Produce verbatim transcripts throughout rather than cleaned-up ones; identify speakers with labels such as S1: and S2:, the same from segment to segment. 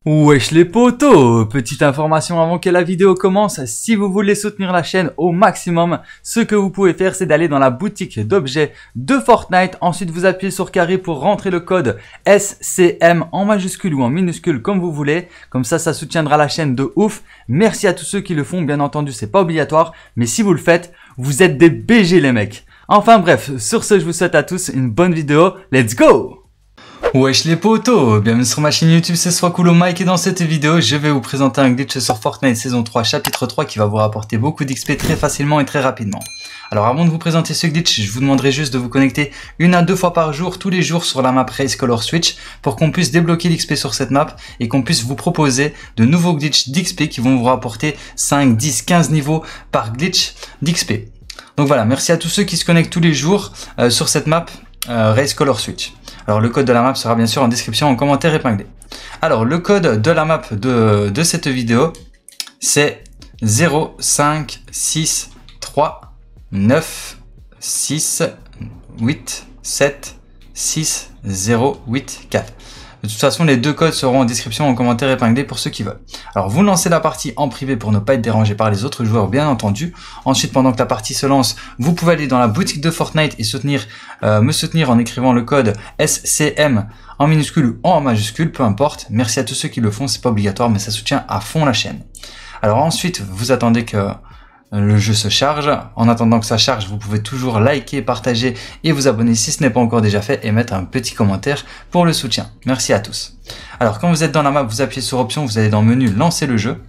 S1: Wesh les potos, petite information avant que la vidéo commence, si vous voulez soutenir la chaîne au maximum, ce que vous pouvez faire c'est d'aller dans la boutique d'objets de Fortnite, ensuite vous appuyez sur carré pour rentrer le code S C M en majuscule ou en minuscule comme vous voulez, comme ça ça soutiendra la chaîne de ouf. Merci à tous ceux qui le font, bien entendu c'est pas obligatoire, mais si vous le faites, vous êtes des B G les mecs. Enfin bref, sur ce je vous souhaite à tous une bonne vidéo, let's go! Wesh les potos, bienvenue sur ma chaîne YouTube, c'est Swacoolo Mike et dans cette vidéo je vais vous présenter un glitch sur Fortnite saison trois chapitre trois qui va vous rapporter beaucoup d'X P très facilement et très rapidement. Alors avant de vous présenter ce glitch, je vous demanderai juste de vous connecter une à deux fois par jour, tous les jours sur la map Race Color Switch pour qu'on puisse débloquer l'X P sur cette map et qu'on puisse vous proposer de nouveaux glitches d'X P qui vont vous rapporter cinq, dix, quinze niveaux par glitch d'X P. Donc voilà, merci à tous ceux qui se connectent tous les jours euh, sur cette map euh, Race Color Switch. Alors le code de la map sera bien sûr en description, en commentaire épinglé. Alors le code de la map de, de cette vidéo, c'est zéro cinq six trois neuf six huit sept six zéro huit quatre. De toute façon, les deux codes seront en description, en commentaire épinglé pour ceux qui veulent. Alors, vous lancez la partie en privé pour ne pas être dérangé par les autres joueurs, bien entendu. Ensuite, pendant que la partie se lance, vous pouvez aller dans la boutique de Fortnite et soutenir, euh, me soutenir en écrivant le code S C M en minuscule ou en majuscule, peu importe. Merci à tous ceux qui le font, c'est pas obligatoire, mais ça soutient à fond la chaîne. Alors ensuite, vous attendez que le jeu se charge. En attendant que ça charge, vous pouvez toujours liker, partager et vous abonner si ce n'est pas encore déjà fait et mettre un petit commentaire pour le soutien. Merci à tous. Alors quand vous êtes dans la map, vous appuyez sur option, vous allez dans le menu lancer le jeu.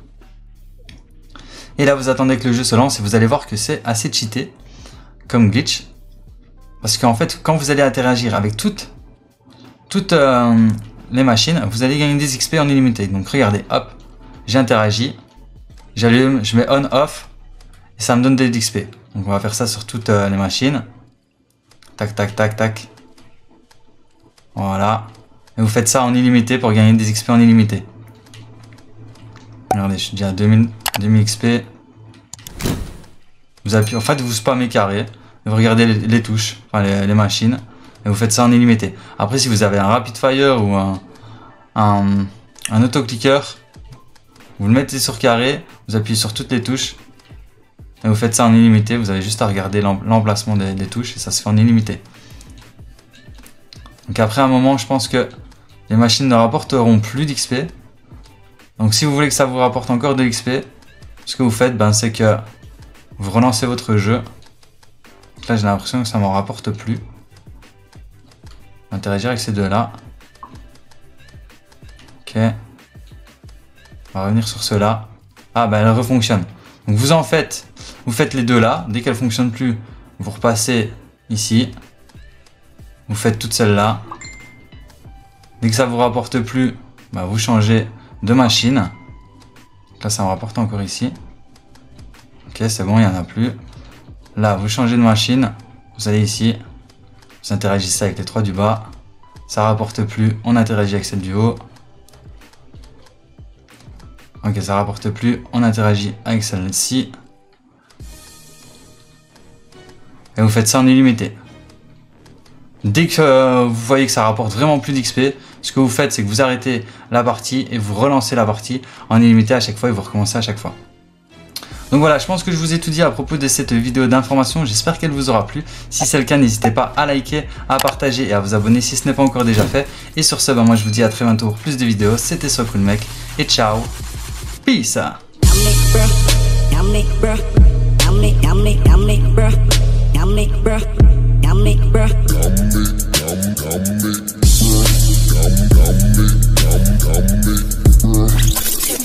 S1: Et là vous attendez que le jeu se lance et vous allez voir que c'est assez cheaté comme glitch. Parce qu'en fait quand vous allez interagir avec toutes, toutes euh, les machines, vous allez gagner des X P en illimité. Donc regardez, hop, j'interagis, j'allume, je mets on off. Et ça me donne des X P. Donc on va faire ça sur toutes euh, les machines. Tac, tac, tac, tac. Voilà. Et vous faites ça en illimité pour gagner des X P en illimité. Regardez, je suis déjà à deux mille, deux mille X P. Vous appuyez, en fait, vous spammez carré. Vous regardez les, les touches, enfin les, les machines. Et vous faites ça en illimité. Après, si vous avez un rapid fire ou un, un, un autoclicker, vous le mettez sur carré. Vous appuyez sur toutes les touches. Et vous faites ça en illimité, vous avez juste à regarder l'emplacement des, des touches et ça se fait en illimité. Donc après un moment, je pense que les machines ne rapporteront plus d'X P. Donc si vous voulez que ça vous rapporte encore de l'X P, ce que vous faites, ben, c'est que vous relancez votre jeu. Donc là j'ai l'impression que ça ne m'en rapporte plus. Interagir avec ces deux-là. Ok. On va revenir sur ceux-là. Ah ben elle refonctionne. Donc vous en faites, vous faites les deux là, dès qu'elles ne fonctionnent plus, vous repassez ici, vous faites toutes celles-là. Dès que ça ne vous rapporte plus, bah vous changez de machine. Donc là ça me rapporte encore ici. Ok, c'est bon, il n'y en a plus. Là, vous changez de machine, vous allez ici, vous interagissez avec les trois du bas, ça ne rapporte plus, on interagit avec celle du haut. Ok, ça rapporte plus, on interagit avec celle-ci. Et vous faites ça en illimité. Dès que euh, vous voyez que ça rapporte vraiment plus d'X P, ce que vous faites, c'est que vous arrêtez la partie et vous relancez la partie en illimité à chaque fois et vous recommencez à chaque fois. Donc voilà, je pense que je vous ai tout dit à propos de cette vidéo d'information. J'espère qu'elle vous aura plu. Si c'est le cas, n'hésitez pas à liker, à partager et à vous abonner si ce n'est pas encore déjà fait. Et sur ce, ben moi je vous dis à très bientôt pour plus de vidéos. C'était Swacoolo Mike et ciao. Peace. I'm